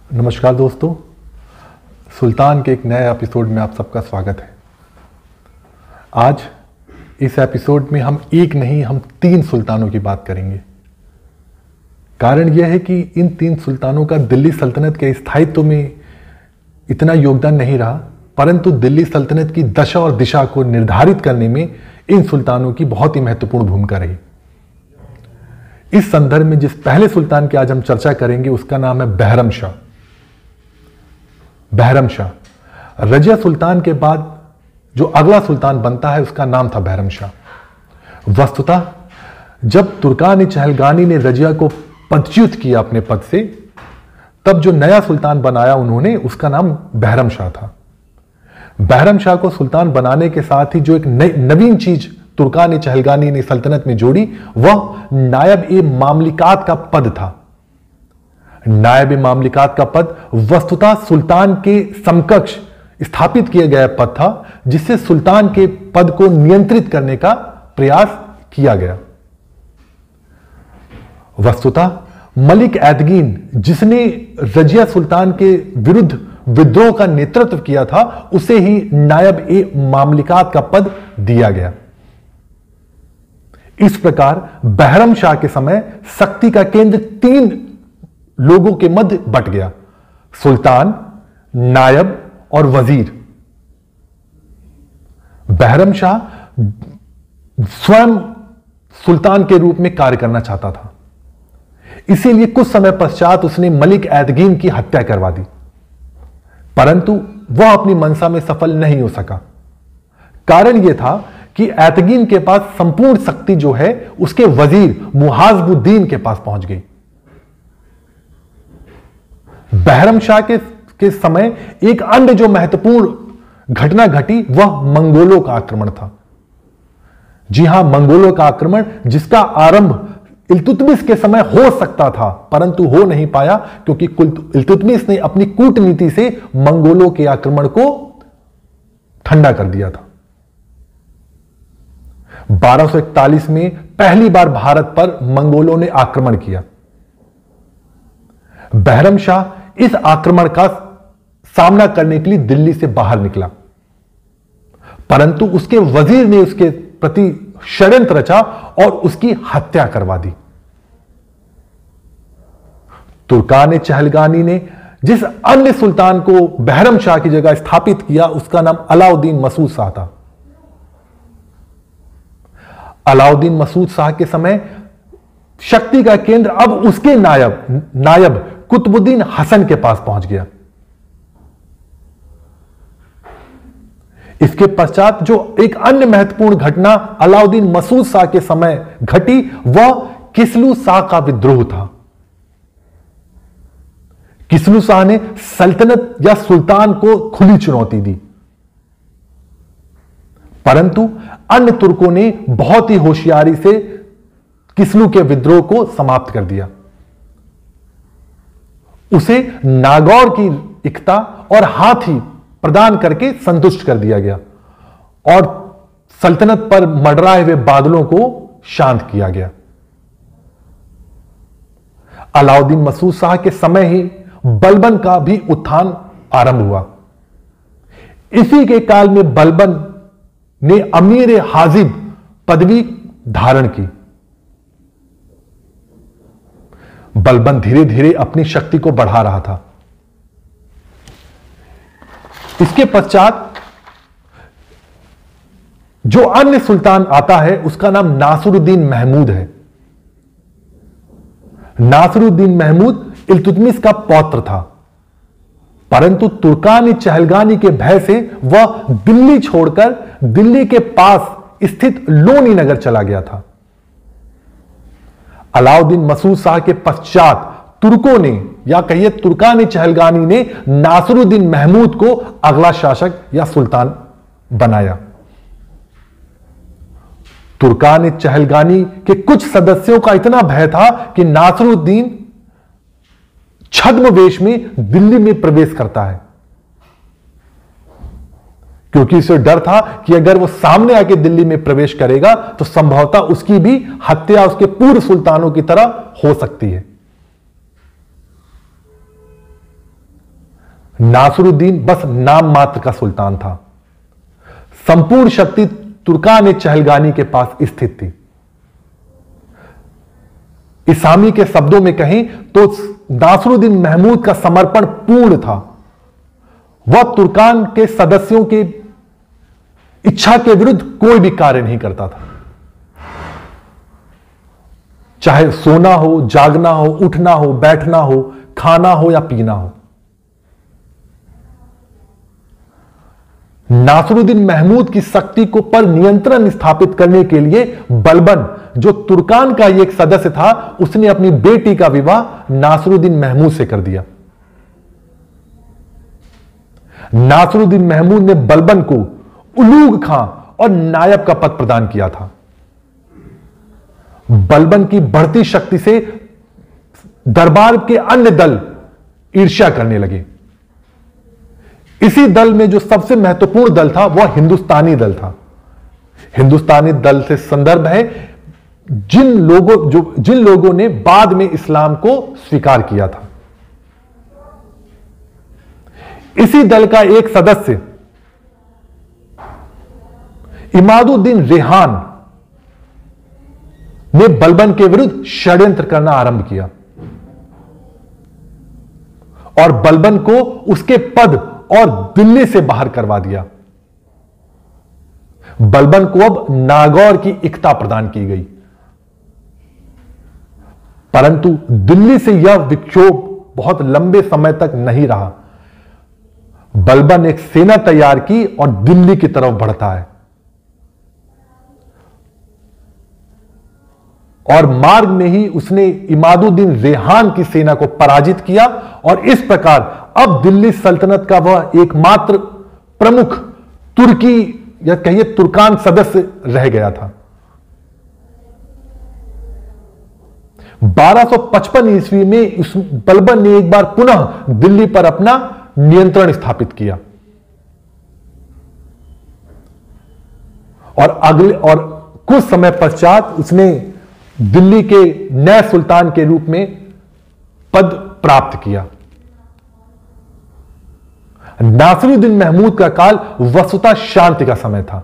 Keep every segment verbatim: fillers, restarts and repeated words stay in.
नमस्कार दोस्तों, सुल्तान के एक नए एपिसोड में आप सबका स्वागत है। आज इस एपिसोड में हम एक नहीं हम तीन सुल्तानों की बात करेंगे। कारण यह है कि इन तीन सुल्तानों का दिल्ली सल्तनत के स्थायित्व में इतना योगदान नहीं रहा, परंतु दिल्ली सल्तनत की दशा और दिशा को निर्धारित करने में इन सुल्तानों की बहुत ही महत्वपूर्ण भूमिका रही। इस संदर्भ में जिस पहले सुल्तान की आज हम चर्चा करेंगे उसका नाम है बहरम शाह। बहरम शाह रजिया सुल्तान के बाद जो अगला सुल्तान बनता है उसका नाम था बहरम शाह। वस्तुतः जब तुर्कान चहलगानी ने रजिया को पदच्युत किया अपने पद से, तब जो नया सुल्तान बनाया उन्होंने उसका नाम बहरम शाह था। बहरम शाह को सुल्तान बनाने के साथ ही जो एक नवीन चीज तुर्कान चहलगानी ने सल्तनत में जोड़ी वह नायब ए मामलिकात का पद था। नायब ए मामलिकात का पद वस्तुतः सुल्तान के समकक्ष स्थापित किया गया पद था, जिससे सुल्तान के पद को नियंत्रित करने का प्रयास किया गया। वस्तुतः मलिक एतगीन, जिसने रजिया सुल्तान के विरुद्ध विद्रोह का नेतृत्व किया था, उसे ही नायब ए मामलिकात का पद दिया गया। इस प्रकार बहरम शाह के समय शक्ति का केंद्र तीन लोगों के मध्य बट गया: सुल्तान, नायब और वजीर। बहरम शाह स्वयं सुल्तान के रूप में कार्य करना चाहता था, इसीलिए कुछ समय पश्चात उसने मलिक एतगीन की हत्या करवा दी, परंतु वह अपनी मंशा में सफल नहीं हो सका। कारण यह था कि एतगीन के पास संपूर्ण शक्ति जो है उसके वजीर मुहाजबुद्दीन के पास पहुंच गई। बहरम शाह के, के समय एक अन्य जो महत्वपूर्ण घटना घटी वह मंगोलों का आक्रमण था। जी हां, मंगोलों का आक्रमण, जिसका आरंभ इल्तुतमिश के समय हो सकता था परंतु हो नहीं पाया, क्योंकि इल्तुतमिश ने अपनी कूटनीति से मंगोलों के आक्रमण को ठंडा कर दिया था। बारह सौ इकतालीस में पहली बार भारत पर मंगोलों ने आक्रमण किया। बहरम शाह इस आक्रमण का सामना करने के लिए दिल्ली से बाहर निकला, परंतु उसके वजीर ने उसके प्रति षड्यंत्र रचा और उसकी हत्या करवा दी। तुर्कान चहलगानी ने जिस अन्य सुल्तान को बहरम शाह की जगह स्थापित किया उसका नाम अलाउद्दीन मसूद शाह था। अलाउद्दीन मसूद शाह के समय शक्ति का केंद्र अब उसके नायब नायब कुतुबुद्दीन हसन के पास पहुंच गया। इसके पश्चात जो एक अन्य महत्वपूर्ण घटना अलाउद्दीन मसूद शाह के समय घटी वह किसलू शाह का विद्रोह था। किसलू शाह ने सल्तनत या सुल्तान को खुली चुनौती दी, परंतु अन्य तुर्कों ने बहुत ही होशियारी से किसलू के विद्रोह को समाप्त कर दिया। उसे नागौर की इकता और हाथी प्रदान करके संतुष्ट कर दिया गया और सल्तनत पर मंडराए हुए बादलों को शांत किया गया। अलाउद्दीन मसूद शाह के समय ही बलबन का भी उत्थान आरंभ हुआ। इसी के काल में बलबन ने अमीर हाजिब पदवी धारण की। बलबन धीरे धीरे अपनी शक्ति को बढ़ा रहा था। इसके पश्चात जो अन्य सुल्तान आता है उसका नाम नासिरुद्दीन महमूद है। नासिरुद्दीन महमूद इल्तुतमिश का पौत्र था, परंतु तुर्कान चहलगानी के भय से वह दिल्ली छोड़कर दिल्ली के पास स्थित लोनी नगर चला गया था। अलाउद्दीन मसूद शाह के पश्चात तुर्कों ने या कहिए तुर्कान चहलगानी ने नासिरुद्दीन महमूद को अगला शासक या सुल्तान बनाया। तुर्कान चहलगानी के कुछ सदस्यों का इतना भय था कि नासिरुद्दीन छद्म वेश में दिल्ली में प्रवेश करता है, क्योंकि इसे डर था कि अगर वो सामने आके दिल्ली में प्रवेश करेगा तो संभवतः उसकी भी हत्या उसके पूर्व सुल्तानों की तरह हो सकती है। नासरुद्दीन बस नाम मात्र का सुल्तान था। संपूर्ण शक्ति तुर्कान चहलगानी के पास स्थित थी। इसामी के शब्दों में कहें तो नासरुद्दीन महमूद का समर्पण पूर्ण था। वह तुर्कान के सदस्यों के इच्छा के विरुद्ध कोई भी कार्य नहीं करता था, चाहे सोना हो, जागना हो, उठना हो, बैठना हो, खाना हो या पीना हो। नासरुद्दीन महमूद की शक्ति को पर नियंत्रण स्थापित करने के लिए बलबन, जो तुर्कान का एक सदस्य था, उसने अपनी बेटी का विवाह नासरुद्दीन महमूद से कर दिया। नासरुद्दीन महमूद ने बलबन को उलूग खां और नायब का पद प्रदान किया था। बलबन की बढ़ती शक्ति से दरबार के अन्य दल ईर्ष्या करने लगे। इसी दल में जो सबसे महत्वपूर्ण दल था वह हिंदुस्तानी दल था। हिंदुस्तानी दल से संदर्भ है जिन लोगों जो जिन लोगों ने बाद में इस्लाम को स्वीकार किया था। इसी दल का एक सदस्य इमादुद्दीन रेहान ने बलबन के विरुद्ध षड्यंत्र करना आरंभ किया और बलबन को उसके पद और दिल्ली से बाहर करवा दिया। बलबन को अब नागौर की इक्ता प्रदान की गई, परंतु दिल्ली से यह विक्षोभ बहुत लंबे समय तक नहीं रहा। बलबन एक सेना तैयार की और दिल्ली की तरफ बढ़ता है और मार्ग में ही उसने इमादुद्दीन रेहान की सेना को पराजित किया और इस प्रकार अब दिल्ली सल्तनत का वह एकमात्र प्रमुख तुर्की या कहिए तुर्कान सदस्य रह गया था। बारह सौ पचपन ईस्वी में इस बलबन ने एक बार पुनः दिल्ली पर अपना नियंत्रण स्थापित किया और अगले और कुछ समय पश्चात उसने दिल्ली के नए सुल्तान के रूप में पद प्राप्त किया। नासरुद्दीन महमूद का काल वस्तुतः शांति का समय था।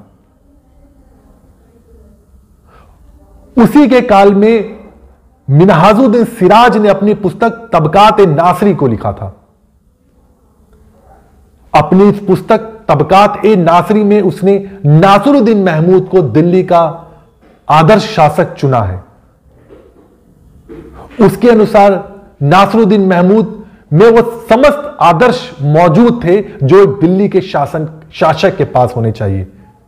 उसी के काल में मिनहाजुद्दीन सिराज ने अपनी पुस्तक तबकात-ए-नासरी को लिखा था। अपनी इस पुस्तक तबकात-ए-नासरी में उसने नासरुद्दीन महमूद को दिल्ली का आदर्श शासक चुना है। उसके अनुसार नासरुद्दीन महमूद में वह समस्त आदर्श मौजूद थे जो दिल्ली के शासन शासक के पास होने चाहिए।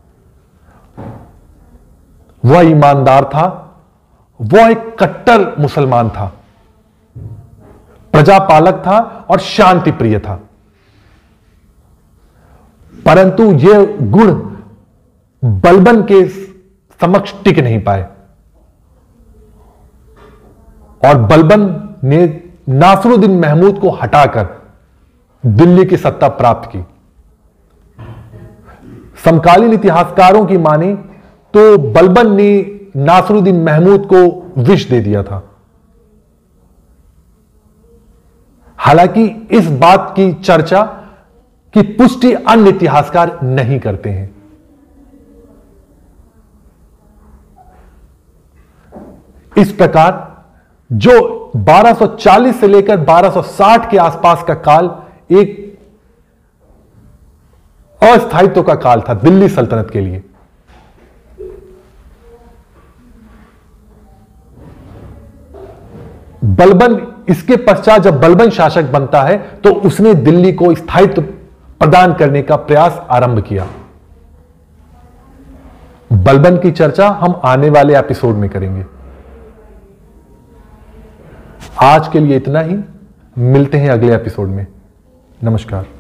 वह ईमानदार था, वह एक कट्टर मुसलमान था, प्रजापालक था और शांति प्रिय था। परंतु ये गुण बलबन के समक्ष टिक नहीं पाए और बलबन ने नासरुद्दीन महमूद को हटाकर दिल्ली की सत्ता प्राप्त की। समकालीन इतिहासकारों की माने तो बलबन ने नासरुद्दीन महमूद को विष दे दिया था। हालांकि इस बात की चर्चा की पुष्टि अन्य इतिहासकार नहीं करते हैं। इस प्रकार जो बारह सौ चालीस से लेकर बारह सौ साठ के आसपास का काल एक अस्थायित्व का काल था दिल्ली सल्तनत के लिए। बलबन इसके पश्चात जब बलबन शासक बनता है तो उसने दिल्ली को स्थायित्व प्रदान करने का प्रयास आरंभ किया। बलबन की चर्चा हम आने वाले एपिसोड में करेंगे। आज के लिए इतना ही, मिलते हैं अगले एपिसोड में। नमस्कार।